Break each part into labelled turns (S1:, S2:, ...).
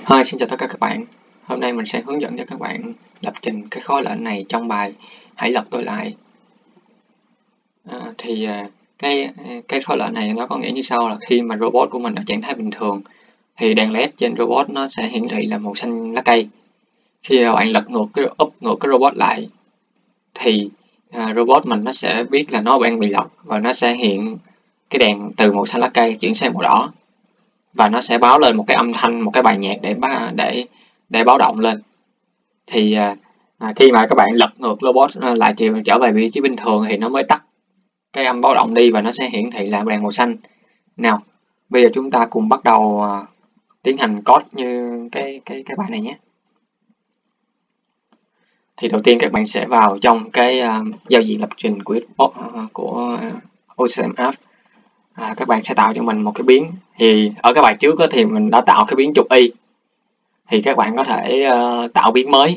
S1: Hi, xin chào tất cả các bạn. Hôm nay mình sẽ hướng dẫn cho các bạn lập trình cái khóa lệnh này trong bài Hãy lật tôi lại. Cái khóa lệnh này nó có nghĩa như sau là khi mà robot của mình ở trạng thái bình thường thì đèn LED trên robot nó sẽ hiển thị là màu xanh lá cây. Khi bạn lật ngược cái robot lại thì robot mình nó sẽ biết là nó đang bị lật và nó sẽ hiện cái đèn từ màu xanh lá cây chuyển sang màu đỏ, và nó sẽ báo lên một cái âm thanh, một cái bài nhạc để báo động lên. Thì khi mà các bạn lật ngược robot lại trở về vị trí bình thường thì nó mới tắt cái âm báo động đi và nó sẽ hiển thị là đèn màu xanh. Nào, bây giờ chúng ta cùng bắt đầu tiến hành code như cái bài này nhé. Thì đầu tiên các bạn sẽ vào trong cái giao diện lập trình của OCM App. Các bạn sẽ tạo cho mình một cái biến. Thì ở cái bài trước thì mình đã tạo cái biến trục y, thì các bạn có thể tạo biến mới.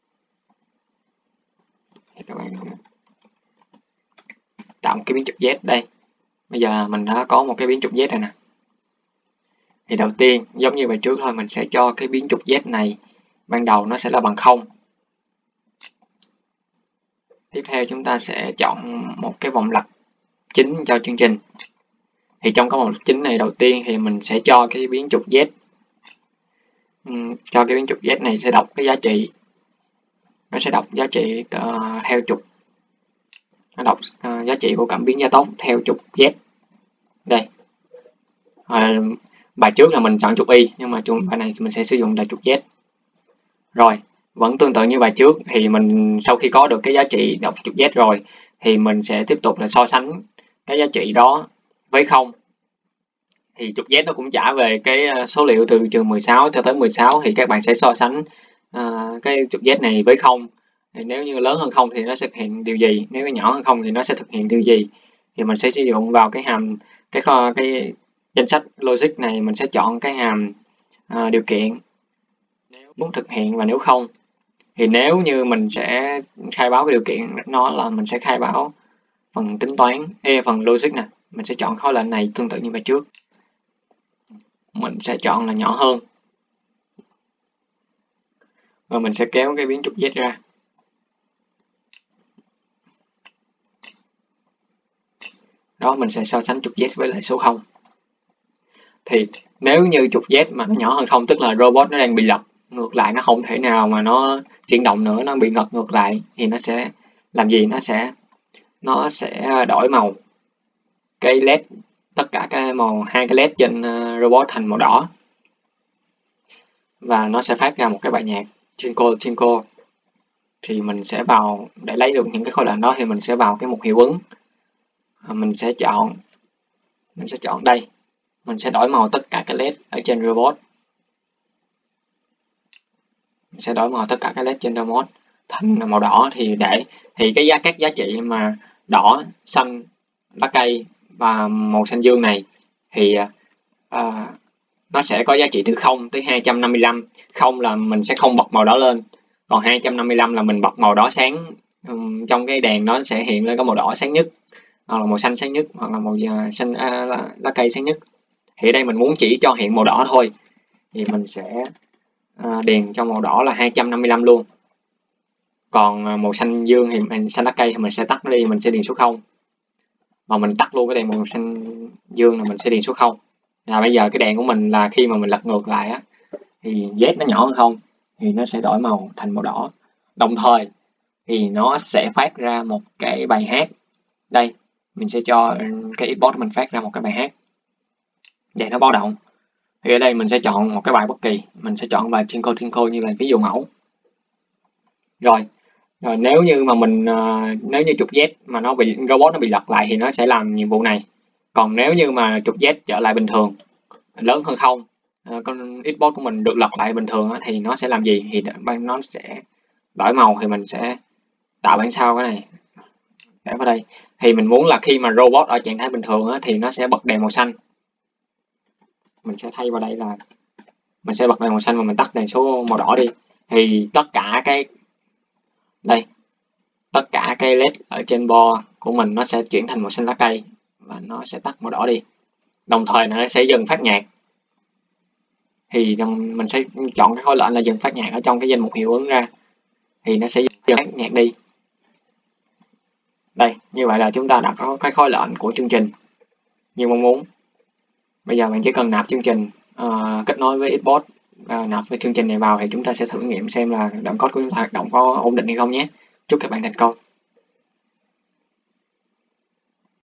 S1: Thì các bạn tạo một cái biến trục Z đây. Bây giờ mình đã có một cái biến trục Z này nè. Thì đầu tiên giống như bài trước thôi, mình sẽ cho cái biến trục Z này ban đầu nó sẽ là bằng 0. Tiếp theo chúng ta sẽ chọn một cái vòng lặp chính cho chương trình. Thì trong cái vòng lặp chính này đầu tiên thì mình sẽ cho cái biến trục Z, cho cái biến trục Z này sẽ đọc cái giá trị, nó sẽ đọc giá trị theo trục, nó đọc giá trị của cảm biến gia tốc theo trục Z đây. Bài trước là mình chọn trục Y, nhưng mà bài này mình sẽ sử dụng là trục Z. Rồi, vẫn tương tự như bài trước thì mình sau khi có được cái giá trị đọc trục Z rồi thì mình sẽ tiếp tục là so sánh cái giá trị đó với 0. Thì trục Z nó cũng trả về cái số liệu từ trường 16 cho tới 16, thì các bạn sẽ so sánh cái trục Z này với 0. Thì nếu như lớn hơn 0 thì nó sẽ thực hiện điều gì, nếu nhỏ hơn 0 thì nó sẽ thực hiện điều gì. Thì mình sẽ sử dụng vào cái hàm cái danh sách logic này, mình sẽ chọn cái hàm điều kiện nếu muốn thực hiện và nếu không. Thì nếu như mình sẽ khai báo cái điều kiện, nó là mình sẽ khai báo phần tính toán, phần logic nè, mình sẽ chọn khóa lệnh này tương tự như bài trước, mình sẽ chọn là nhỏ hơn, và mình sẽ kéo cái biến trục Z ra. Đó, mình sẽ so sánh trục Z với lại số 0. Thì nếu như trục Z mà nó nhỏ hơn 0, tức là robot nó đang bị lật ngược lại, nó không thể nào mà nó chuyển động nữa, nó bị lật ngược lại, thì nó sẽ làm gì? Nó sẽ đổi màu cái led, tất cả hai cái led trên robot thành màu đỏ, và nó sẽ phát ra một cái bài nhạc Twinkle. Thì mình sẽ vào, để lấy được những cái khối lệnh đó thì mình sẽ vào cái mục hiệu ứng, mình sẽ chọn đây, mình sẽ đổi màu tất cả cái led ở trên robot, mình sẽ đổi màu tất cả cái led trên robot thành màu đỏ. Thì các giá trị mà đỏ, xanh, lá cây và màu xanh dương này thì nó sẽ có giá trị từ 0 tới 255. 0 là mình sẽ không bật màu đỏ lên, còn 255 là mình bật màu đỏ sáng. Trong cái đèn nó sẽ hiện lên có màu đỏ sáng nhất, hoặc là màu xanh sáng nhất, hoặc là màu xanh lá cây sáng nhất. Thì ở đây mình muốn chỉ cho hiện màu đỏ thôi, thì mình sẽ điền cho màu đỏ là 255 luôn. Còn màu xanh dương thì xanh lá cây thì mình sẽ tắt nó đi, mình sẽ điền số 0. Và mình tắt luôn cái đèn màu xanh dương là mình sẽ điền số 0. Bây giờ cái đèn của mình là khi mà mình lật ngược lại á, thì Z nó nhỏ hơn 0 thì nó sẽ đổi màu thành màu đỏ. Đồng thời thì nó sẽ phát ra một cái bài hát. Đây, mình sẽ cho cái Xbox mình phát ra một cái bài hát để nó báo động. Thì ở đây mình sẽ chọn một cái bài bất kỳ, mình sẽ chọn bài Twinkle như là ví dụ mẫu. Rồi nếu như mà nếu như trục Z mà robot nó bị lật lại thì nó sẽ làm nhiệm vụ này. Còn nếu như mà trục Z trở lại bình thường, lớn hơn 0, con Xbox của mình được lật lại bình thường thì nó sẽ làm gì? Thì nó sẽ đổi màu. Thì mình sẽ tạo bản sao cái này để vào đây. Thì mình muốn là khi mà robot ở trạng thái bình thường thì nó sẽ bật đèn màu xanh. Mình sẽ thay vào đây là mình sẽ bật đèn màu xanh và mình tắt đèn số màu đỏ đi. Thì tất cả cái led ở trên bo của mình nó sẽ chuyển thành màu xanh lá cây và nó sẽ tắt màu đỏ đi. Đồng thời nó sẽ dừng phát nhạc. thì mình sẽ chọn cái khối lệnh là dừng phát nhạc ở trong cái danh mục hiệu ứng ra, thì nó sẽ dừng phát nhạc đi. Đây, như vậy là chúng ta đã có cái khối lệnh của chương trình như mong muốn. Bây giờ bạn chỉ cần nạp chương trình, kết nối với Xbox, nạp cái chương trình này vào thì chúng ta sẽ thử nghiệm xem là đoạn code của chúng ta hoạt động có ổn định hay không nhé. Chúc các bạn thành công.